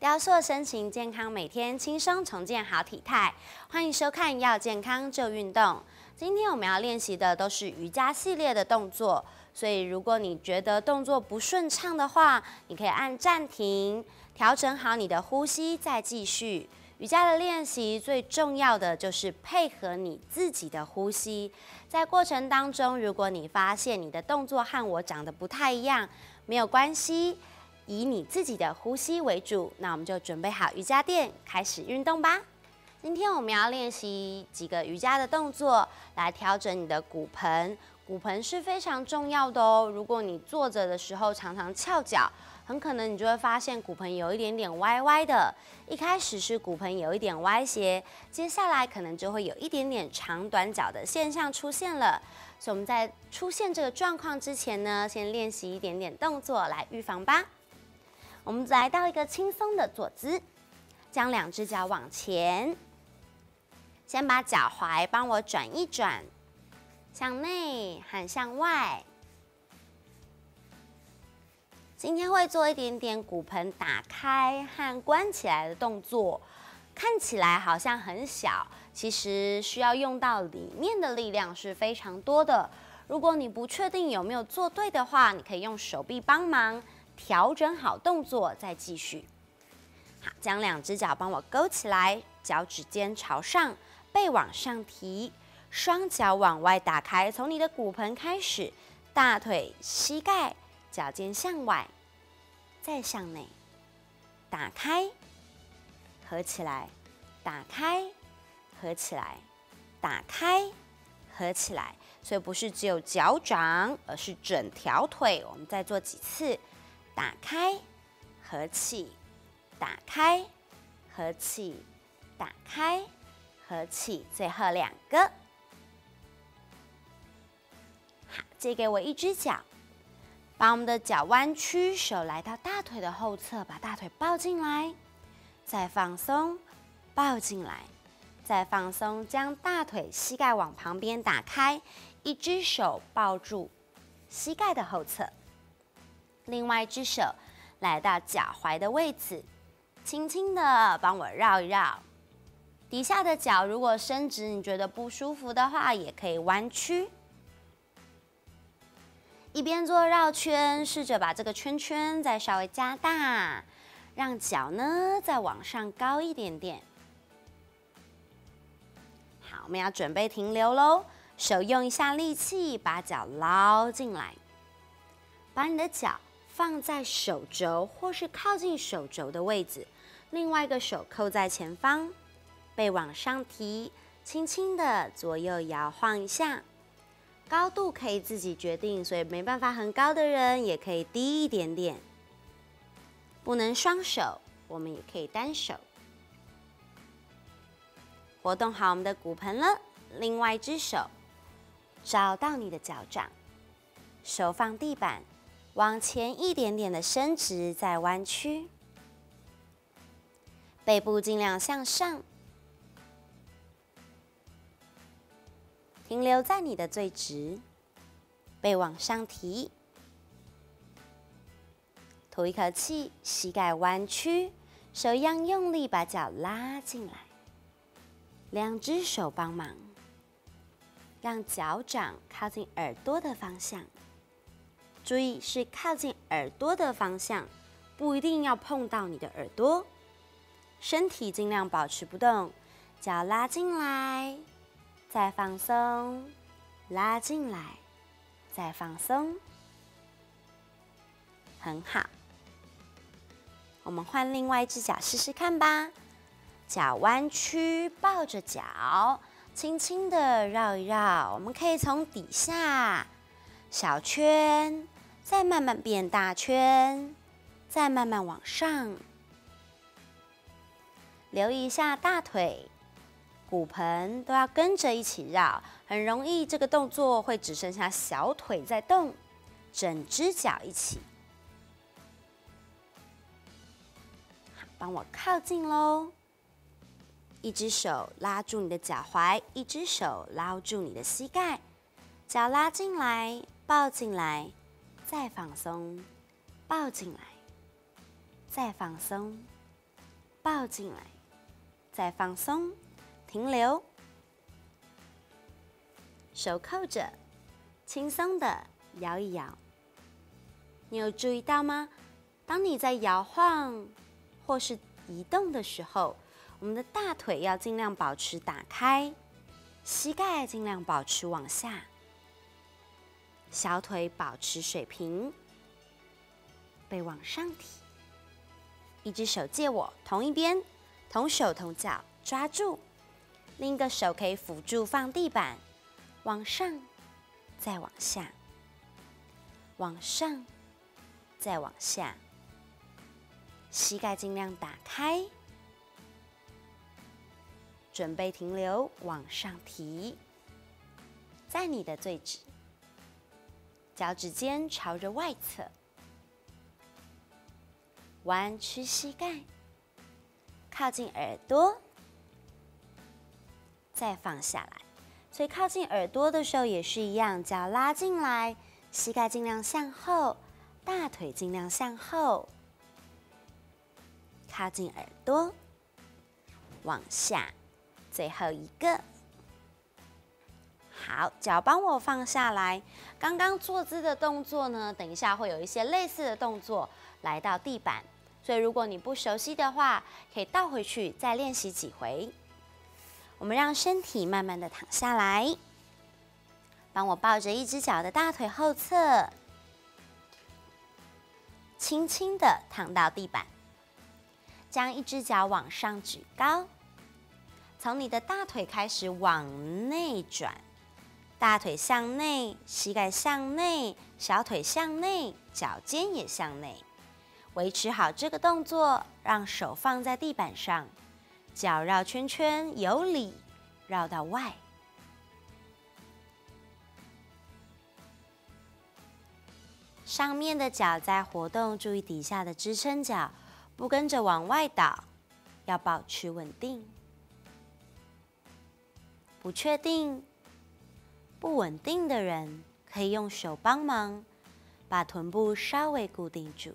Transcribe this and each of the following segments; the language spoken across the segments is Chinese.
雕塑身形健康，每天轻松重建好体态。欢迎收看《要健康就运动》。今天我们要练习的都是瑜伽系列的动作，所以如果你觉得动作不顺畅的话，你可以按暂停，调整好你的呼吸，再继续。瑜伽的练习最重要的就是配合你自己的呼吸。在过程当中，如果你发现你的动作和我长得不太一样，没有关系。以你自己的呼吸为主，那我们就准备好瑜伽垫，开始运动吧。今天我们要练习几个瑜伽的动作，来调整你的骨盆。骨盆是非常重要的哦。如果你坐着的时候常常翘脚，很可能你就会发现骨盆有一点点歪歪的。一开始是骨盆有一点歪斜，接下来可能就会有一点点长短脚的现象出现了。所以我们在出现这个状况之前呢，先练习一点点动作来预防吧。我们来到一个轻松的坐姿，将两只脚往前，先把脚踝帮我转一转，向内和向外。今天会做一点点骨盆打开和关起来的动作，看起来好像很小，其实需要用到里面的力量是非常多的。如果你不确定有没有做对的话，你可以用手臂帮忙。调整好动作，再继续。好，将两只脚帮我勾起来，脚趾尖朝上，背往上提，双脚往外打开，从你的骨盆开始，大腿、膝盖、脚尖向外，再向内，打开，合起来，打开，合起来，打开，合起来。所以不是只有脚掌，而是整条腿。我们再做几次。打开，合起，打开，合起，打开，合起，最后两个。好，借给我一只脚，把我们的脚弯曲，手来到大腿的后侧，把大腿抱进来，再放松，抱进来，再放松，将大腿、膝盖往旁边打开，一只手抱住膝盖的后侧。另外一只手来到脚踝的位置，轻轻的帮我绕一绕。底下的脚如果伸直，你觉得不舒服的话，也可以弯曲。一边做绕圈，试着把这个圈圈再稍微加大，让脚呢再往上高一点点。好，我们要准备停留喽。手用一下力气，把脚捞进来，把你的脚放在手肘或是靠近手肘的位置，另外一个手扣在前方，背往上提，轻轻的左右摇晃一下。高度可以自己决定，所以没办法很高的人也可以低一点点。不能双手，我们也可以单手。活动好我们的骨盆了，另外一只手找到你的脚掌，手放地板。往前一点点的伸直，再弯曲，背部尽量向上，停留在你的最直，背往上提，吐一口气，膝盖弯曲，手一样用力把脚拉进来，两只手帮忙，让脚掌靠近耳朵的方向。注意是靠近耳朵的方向，不一定要碰到你的耳朵。身体尽量保持不动，脚拉进来，再放松，拉进来，再放松。很好。我们换另外一只脚试试看吧。脚弯曲，抱着脚，轻轻的绕一绕。我们可以从底下小圈，再慢慢变大圈，再慢慢往上。留意一下大腿、骨盆都要跟着一起绕，很容易这个动作会只剩下小腿在动，整只脚一起。好，帮我靠近咯。一只手拉住你的脚踝，一只手捞住你的膝盖，脚拉进来，抱进来。再放松，抱进来，再放松， 抱进来，再放松，停留。手扣着，轻松的摇一摇。你有注意到吗？当你在摇晃或是移动的时候，我们的大腿要尽量保持打开，膝盖尽量保持往下，小腿保持水平，背往上提。一只手借我，同一边，同手同脚抓住，另一个手可以辅助放地板，往上，再往下，往上，再往下，膝盖尽量打开，准备停留，往上提，在你的最直，脚趾尖朝着外侧。弯曲膝盖，靠近耳朵，再放下来。所以靠近耳朵的时候也是一样，脚拉进来，膝盖尽量向后，大腿尽量向后，靠近耳朵，往下，最后一个。好，脚帮我放下来。刚刚坐姿的动作呢，等一下会有一些类似的动作来到地板。所以如果你不熟悉的话，可以倒回去再练习几回。我们让身体慢慢的躺下来，帮我抱着一只脚的大腿后侧，轻轻的躺到地板，将一只脚往上举高，从你的大腿开始往内转，大腿向内，膝盖向内，小腿向内，脚尖也向内。维持好这个动作，让手放在地板上，脚绕圈圈，由里绕到外。上面的脚在活动，注意底下的支撑脚不跟着往外倒，要保持稳定。不确定、不稳定的人，可以用手帮忙，把臀部稍微固定住。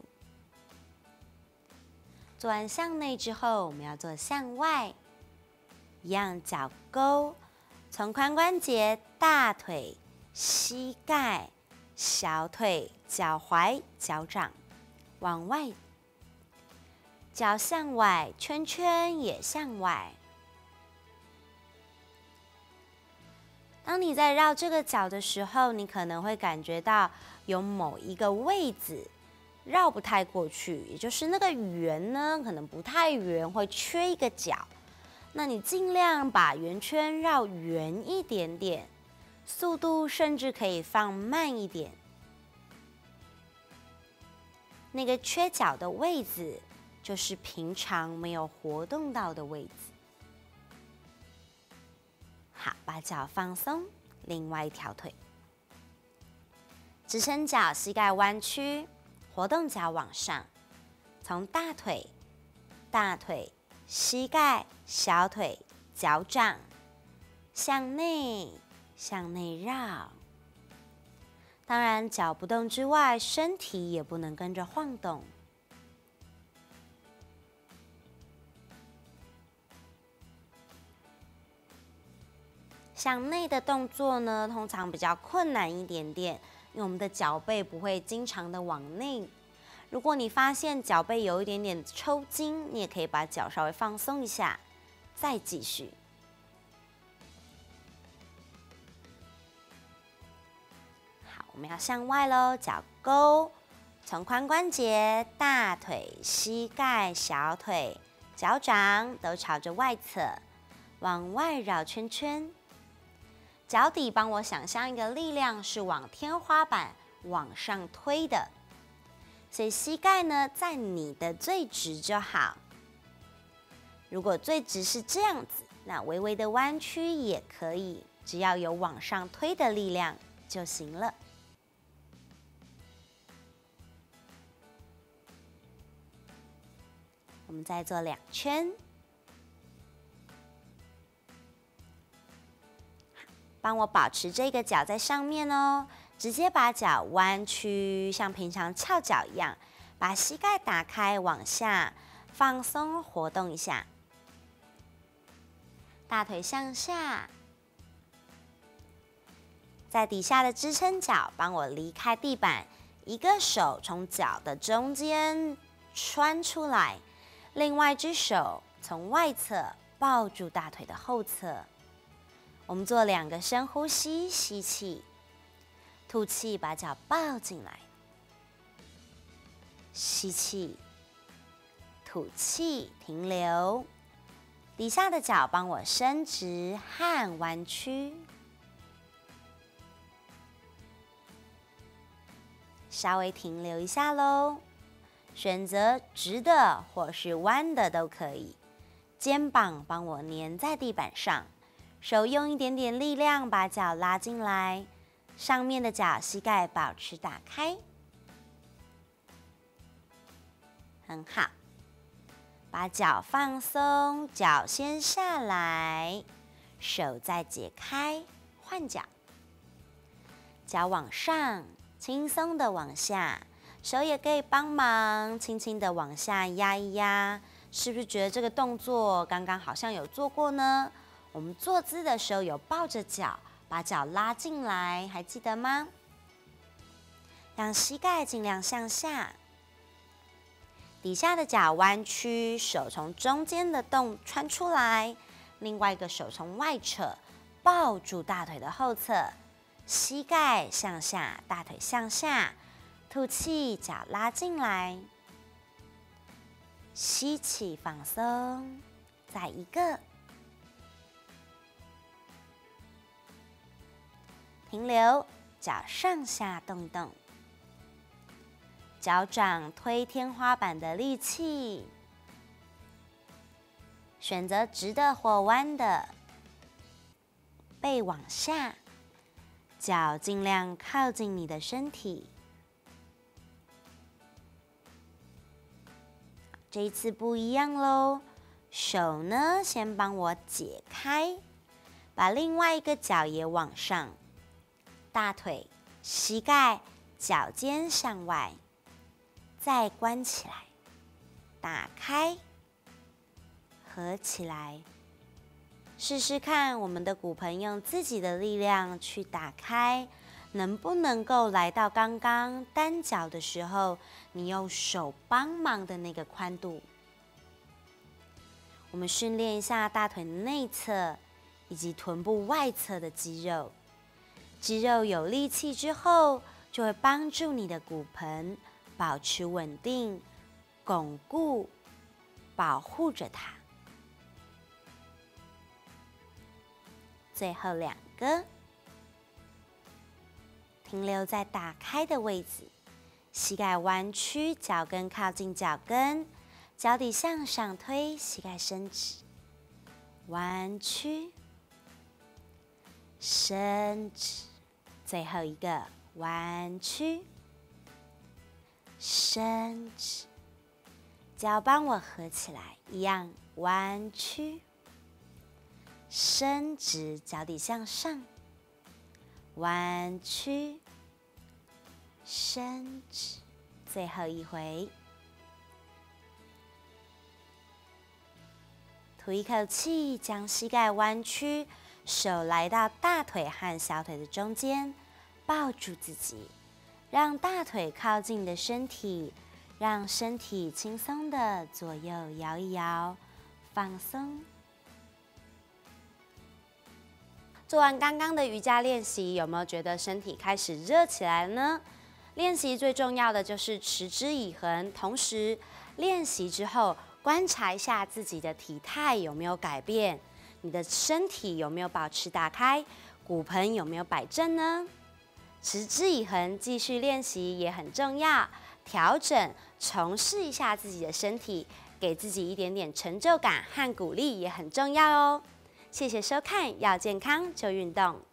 做完向内之后，我们要做向外，一样脚勾，从髋关节、大腿、膝盖、小腿、脚踝、脚掌往外，脚向外，圈圈也向外。当你在绕这个脚的时候，你可能会感觉到有某一个位置绕不太过去，也就是那个圆呢，可能不太圆，会缺一个角。那你尽量把圆圈绕圆一点点，速度甚至可以放慢一点。那个缺角的位置，就是平常没有活动到的位置。好，把脚放松，另外一条腿，支撑脚，膝盖弯曲。活动脚往上，从大腿、膝盖、小腿、脚掌向内绕。当然，脚不动之外，身体也不能跟着晃动。向内的动作呢，通常比较困难一点点。因为我们的脚背不会经常的往内，如果你发现脚背有一点点抽筋，你也可以把脚稍微放松一下，再继续。好，我们要向外咯，脚勾，从髋关节、大腿、膝盖、小腿、脚掌都朝着外侧，往外绕圈圈。脚底帮我想象一个力量是往天花板往上推的，所以膝盖呢在你的最直就好。如果最直是这样子，那微微的弯曲也可以，只要有往上推的力量就行了。我们再做2圈。帮我保持这个脚在上面哦，直接把脚弯曲，像平常翘脚一样，把膝盖打开往下， 放松活动一下，大腿向下，在底下的支撑脚帮我离开地板，一个手从脚的中间穿出来，另外一只手从外侧抱住大腿的后侧。我们做2个深呼吸，吸气，吐气，把脚抱进来，吸气，吐气，停留。底下的脚帮我伸直和弯曲，稍微停留一下咯。选择直的或是弯的都可以。肩膀帮我粘在地板上，手用一点点力量把脚拉进来，上面的脚膝盖保持打开，很好。把脚放松，脚先下来，手再解开，换脚，脚往上，轻松的往下，手也可以帮忙，轻轻的往下压一压。是不是觉得这个动作刚刚好像有做过呢？我们坐姿的时候有抱着脚，把脚拉进来，还记得吗？让膝盖尽量向下。底下的脚弯曲，手从中间的洞穿出来，另外一个手从外扯，抱住大腿的后侧，膝盖向下，大腿向下，吐气，脚拉进来，吸气放松，再一个，停留，脚上下动动。脚掌推天花板的力气，选择直的或弯的，背往下，脚尽量靠近你的身体。这一次不一样咯，手呢先帮我解开，把另外一个脚也往上，大腿、膝盖、脚尖向外。再关起来，打开，合起来。试试看，我们的骨盆用自己的力量去打开，能不能够来到刚刚单脚的时候，你用手帮忙的那个宽度？我们训练一下大腿内侧以及臀部外侧的肌肉。肌肉有力气之后，就会帮助你的骨盆保持稳定、巩固、保护着它。最后2个，停留在打开的位置，膝盖弯曲，脚跟靠近脚跟，脚底向上推，膝盖伸直，弯曲，伸直。最后一个，弯曲。伸直，脚帮我合起来，一样弯曲，伸直，脚底向上，弯曲，伸直。最后一回，吐一口气，将膝盖弯曲，手来到大腿和小腿的中间，抱住自己。让大腿靠近你的身体，让身体轻松的左右摇一摇，放松。做完刚刚的瑜伽练习，有没有觉得身体开始热起来了呢？练习最重要的就是持之以恒，同时练习之后观察一下自己的体态有没有改变，你的身体有没有保持打开，骨盆有没有摆正呢？持之以恒，继续练习也很重要。调整、重视一下自己的身体，给自己一点点成就感和鼓励也很重要哦。谢谢收看，要健康就运动。